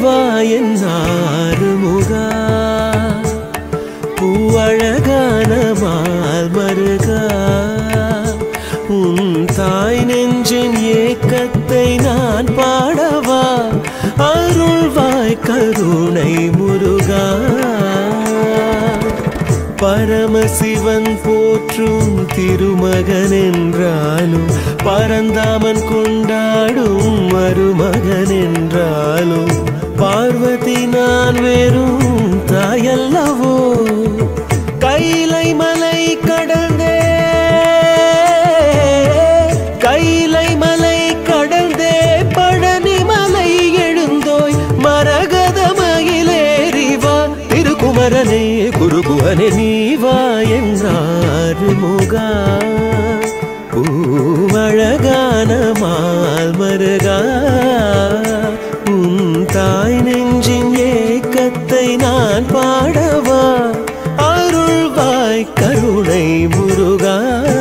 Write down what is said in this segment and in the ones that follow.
வா என் ஆறுமுகா பூவழகான மால் மருகா உன் தாய் நெஞ்சின் ஏக்கத்தை நான் பாடவா அருள்வாய் கருணை முருகா பரமசிவன் போற்றும் திருமகன் என்றாலும் பரந்தாமன் கொண்டாடும் மருமகன் என்றாலும் பார்வதி நான் வெறும் தாயல்லவோ கைலை மலை கடந்தே பழனி மலை எழுந்தோய் மரகத மயிலேறிவா திருக்குமரனே குருகுவனே நீவா என்றாறு முகா பூவழகான மால் மருகா உன் தாய் நெஞ்சின் ஏக்கத்தை நான் பாடவா அருள்வாய் கருணை முருகா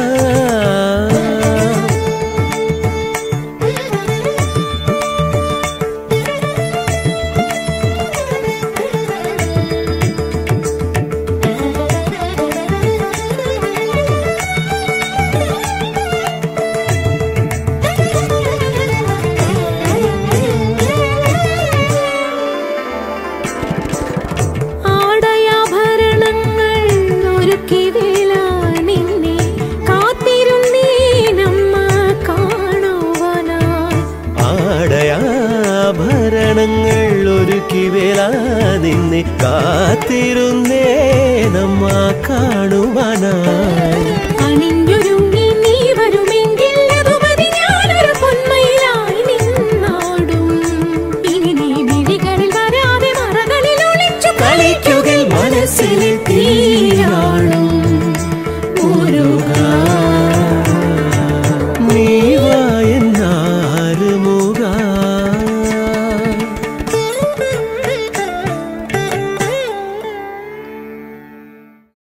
നിന്നെ കാത്തിരുന്നേ നമ്മ കാണുവാനായി അണിഞ്ഞൊരുങ്ങി നീ വരുമെങ്കിൽ അതുമതി ഞാനൊരു പൊന്മയിലായി നിന്നാടും ഇനി നീ മിഴികളിൽ വരാതെ മറകളിൽ ഒളിച്ചു കളിക്കുകയിൽ മനസ്സിൽ തീ